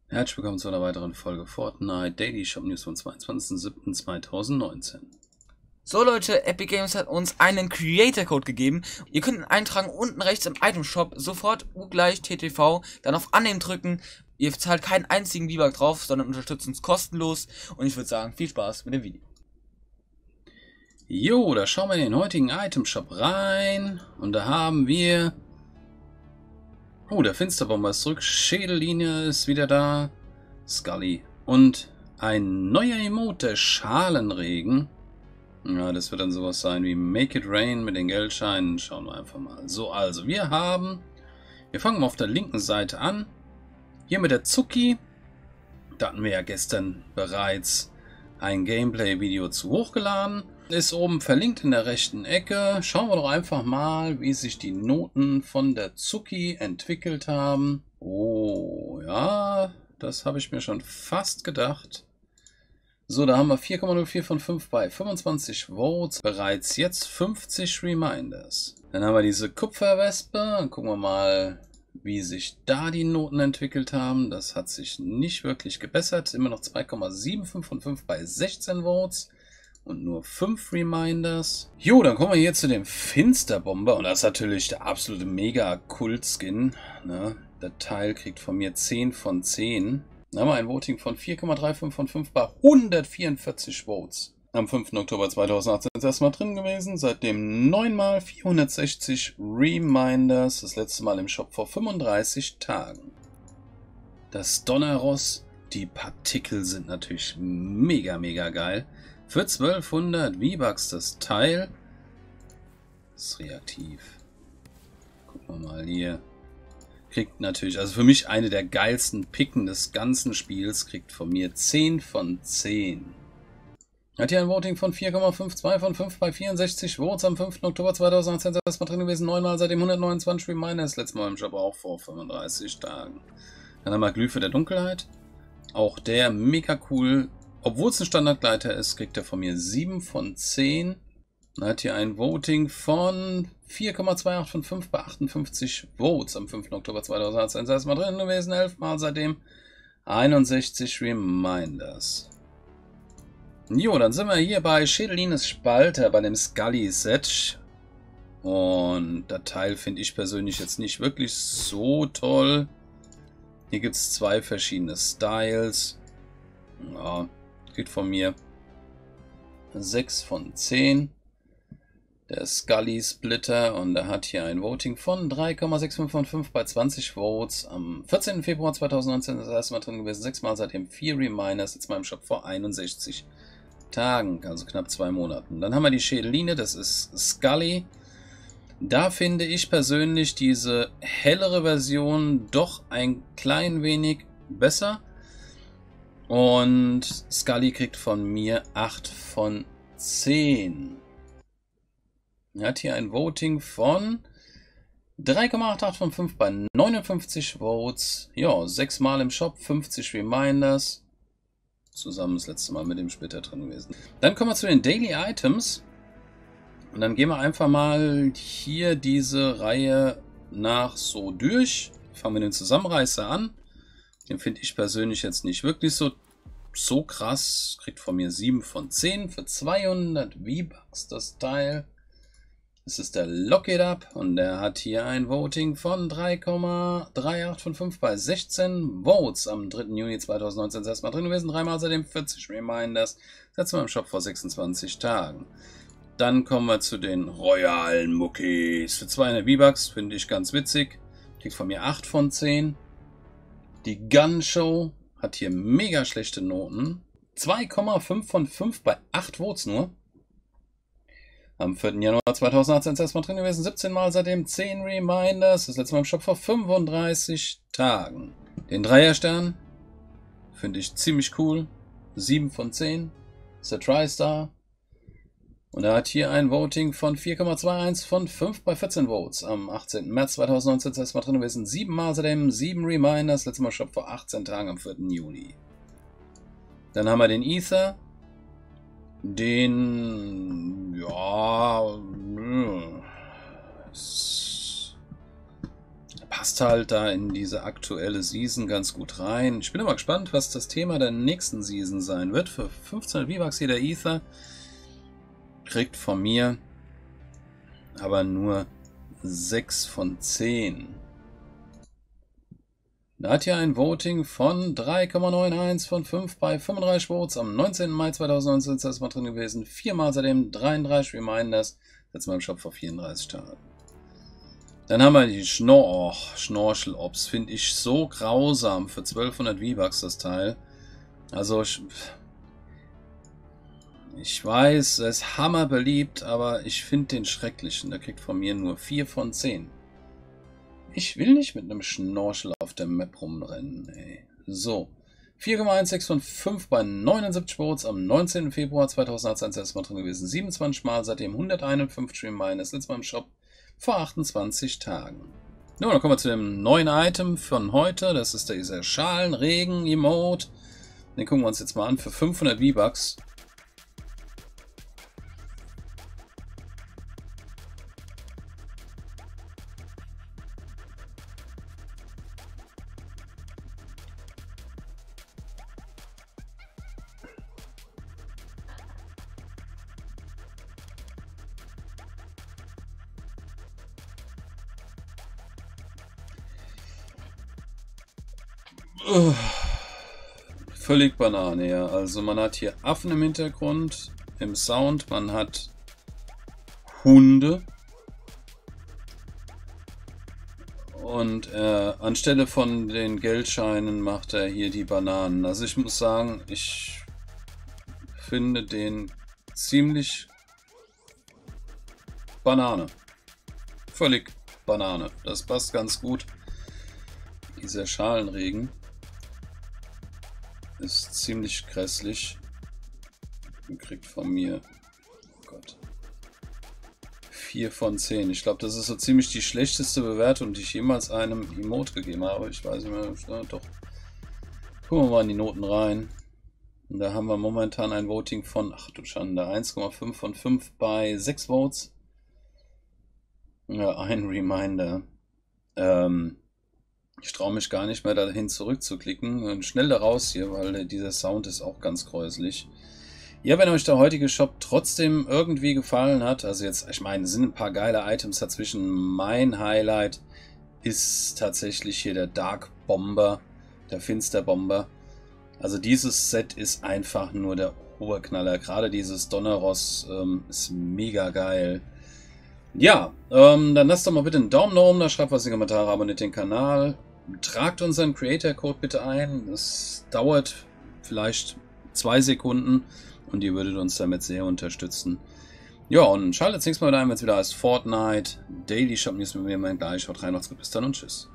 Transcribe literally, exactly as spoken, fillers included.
Herzlich willkommen zu einer weiteren Folge Fortnite Daily Shop News vom zweiundzwanzigsten siebten zweitausendneunzehn. So Leute, Epic Games hat uns einen Creator Code gegeben. Ihr könnt ihn eintragen unten rechts im Item Shop, sofort U gleich T T V, dann auf Annehmen drücken. Ihr zahlt keinen einzigen V-Buck drauf, sondern unterstützt uns kostenlos. Und ich würde sagen, viel Spaß mit dem Video. Jo, da schauen wir in den heutigen Item Shop rein. Und da haben wir... Oh, der Finsterbomber ist zurück. Schädellinie ist wieder da. Scully. Und ein neuer Emote, der Schalenregen. Ja, das wird dann sowas sein wie Make It Rain mit den Geldscheinen. Schauen wir einfach mal. So, also wir haben... Wir fangen mal auf der linken Seite an. Hier mit der Zucki. Da hatten wir ja gestern bereits ein Gameplay-Video zu hochgeladen. Ist oben verlinkt in der rechten Ecke. Schauen wir doch einfach mal, wie sich die Noten von der Zucki entwickelt haben. Oh, ja, das habe ich mir schon fast gedacht. So, da haben wir vier Komma null vier von fünf bei fünfundzwanzig Votes. Bereits jetzt fünfzig Reminders. Dann haben wir diese Kupferwespe. Dann gucken wir mal, wie sich da die Noten entwickelt haben. Das hat sich nicht wirklich gebessert. Immer noch zwei Komma fünfundsiebzig von fünf bei sechzehn Votes. Und nur fünf Reminders. Jo, dann kommen wir hier zu dem Finsterbomber. Und das ist natürlich der absolute Mega-Kult-Skin. Ne? Der Teil kriegt von mir zehn von zehn. Dann haben wir ein Voting von vier Komma fünfunddreißig von fünf bei hundertvierundvierzig Votes. Am fünften Oktober zweitausendachtzehn ist erstmal drin gewesen. Seitdem neunmal vierhundertsechzig Reminders. Das letzte Mal im Shop vor fünfunddreißig Tagen. Das Donnerross. Die Partikel sind natürlich mega, mega geil. Für zwölfhundert V-Bucks das Teil. Das ist reaktiv. Gucken wir mal hier. Kriegt natürlich, also für mich eine der geilsten Picken des ganzen Spiels. Kriegt von mir zehn von zehn. Hat hier ein Voting von vier Komma zweiundfünfzig von fünf bei vierundsechzig Votes am fünften Oktober zweitausendachtzehn. Das war drin gewesen. neunmal seitdem hundertneunundzwanzig Reminders. Letztes Mal im Shop auch vor fünfunddreißig Tagen. Dann haben wir Glyphe der Dunkelheit. Auch der mega cool. Obwohl es ein Standardgleiter ist, kriegt er von mir sieben von zehn. Er hat hier ein Voting von vier Komma achtundzwanzig von fünf bei achtundfünfzig Votes am fünften Oktober zweitausendachtzehn. Das ist mal drin gewesen, elf Mal seitdem einundsechzig Reminders. Jo, dann sind wir hier bei Schädelines Spalter, bei dem Scully-Set. Und das Teil finde ich persönlich jetzt nicht wirklich so toll. Hier gibt es zwei verschiedene Styles. Ja, kriegt von mir sechs von zehn. Der Scully Splitter und er hat hier ein Voting von drei Komma fünfundsechzig von fünf bei zwanzig Votes. Am vierzehnten Februar zweitausendneunzehn ist das erste Mal drin gewesen. Sechs Mal seitdem vier Reminders. Jetzt mal im Shop vor einundsechzig Tagen, also knapp zwei Monaten. Dann haben wir die Schädeline, das ist Scully. Da finde ich persönlich diese hellere Version doch ein klein wenig besser. Und Scully kriegt von mir acht von zehn. Er hat hier ein Voting von drei Komma achtundachtzig von fünf bei neunundfünfzig Votes. Ja, sechs Mal im Shop, fünfzig Reminders. Zusammen das letzte Mal mit dem Splitter drin gewesen. Dann kommen wir zu den Daily Items. Und dann gehen wir einfach mal hier diese Reihe nach so durch. Fangen wir den Zusammenreißer an. Den finde ich persönlich jetzt nicht wirklich so, so krass. Kriegt von mir sieben von zehn für zweihundert V-Bucks das Teil. Das ist der Lock It Up und der hat hier ein Voting von drei Komma achtunddreißig von fünf bei sechzehn Votes am dritten Juni zweitausendneunzehn. Das ist erstmal drin gewesen. Dreimal seitdem vierzig Reminders. Das letzte Mal im Shop vor sechsundzwanzig Tagen. Dann kommen wir zu den royalen Muckis. Für zweihundert V-Bucks finde ich ganz witzig. Kriegt von mir acht von zehn. Die Gun Show hat hier mega schlechte Noten. zwei Komma fünf von fünf bei acht Votes nur. Am vierten Januar zweitausendachtzehn ist erstmal drin gewesen. siebzehn Mal seitdem zehn Reminders. Das letzte Mal im Shop vor fünfunddreißig Tagen. Den Dreierstern finde ich ziemlich cool. sieben von zehn. Das ist der TriStar. Und er hat hier ein Voting von vier Komma einundzwanzig von fünf bei vierzehn Votes. Am achtzehnten März zweitausendneunzehn ist erstmal drin gewesen. sieben Mal seitdem sieben Reminders. Letztes Mal Shop vor achtzehn Tagen am vierten Juli. Dann haben wir den Ether. Den, ja, passt halt da in diese aktuelle Season ganz gut rein. Ich bin aber gespannt, was das Thema der nächsten Season sein wird. Für fünfzehn V-Bucks jeder Ether kriegt von mir aber nur sechs von zehn. Da hat hier ein Voting von drei Komma einundneunzig von fünf bei fünfunddreißig Votes am neunzehnten Mai zweitausendneunzehn ist das mal drin gewesen. Viermal seitdem dreiunddreißig Reminders. Jetzt mal im Shop vor vierunddreißig Tagen. Dann haben wir die Schnorr, oh, Schnorchel-Ops. Finde ich so grausam für zwölfhundert V-Bucks das Teil. Also ich, ich weiß, er ist hammerbeliebt, aber ich finde den schrecklichen. Der kriegt von mir nur vier von zehn. Ich will nicht mit einem Schnorchel auf der Map rumrennen, ey. So. vier Komma sechzehn von fünf bei neunundsiebzig Votes am neunzehnten Februar zweitausendachtzehn ist das mal drin gewesen. siebenundzwanzig Mal, seitdem hunderteinundfünfzig Reminders. Letztes Mal im Shop vor achtundzwanzig Tagen. Nun, dann kommen wir zu dem neuen Item von heute. Das ist dieser Schalenregen-Emote. Den gucken wir uns jetzt mal an für fünfhundert V-Bucks. Uh, völlig Banane, ja. Also man hat hier Affen im Hintergrund, im Sound, man hat Hunde und äh, anstelle von den Geldscheinen macht er hier die Bananen. Also ich muss sagen, ich finde den ziemlich Banane. Völlig Banane. Das passt ganz gut. Dieser Schalenregen ist ziemlich grässlich und kriegt von mir, oh Gott, vier von zehn. Ich glaube, das ist so ziemlich die schlechteste Bewertung, die ich jemals einem Emote gegeben habe. Ich weiß nicht mehr, ja, doch. Gucken wir mal in die Noten rein. Und da haben wir momentan ein Voting von, ach du Schande, eins Komma fünf von fünf bei sechs Votes. Ja, ein Reminder. Ähm, Ich traue mich gar nicht mehr dahin zurückzuklicken. Und schnell da raus hier, weil dieser Sound ist auch ganz gräuslich. Ja, wenn euch der heutige Shop trotzdem irgendwie gefallen hat, also jetzt, ich meine, es sind ein paar geile Items dazwischen. Mein Highlight ist tatsächlich hier der Dark Bomber, der Finsterbomber. Also dieses Set ist einfach nur der Oberknaller. Gerade dieses Donnerross ähm, ist mega geil. Ja, ähm, dann lasst doch mal bitte einen Daumen nach oben da, schreibt was in die Kommentare, abonniert den Kanal. Tragt unseren Creator-Code bitte ein. Es dauert vielleicht zwei Sekunden und ihr würdet uns damit sehr unterstützen. Ja, und schaltet das nächste Mal wieder ein, wenn es wieder heißt Fortnite. Daily Shop News mit mir, mein gleich. Haut rein, macht's gut, bis dann und tschüss.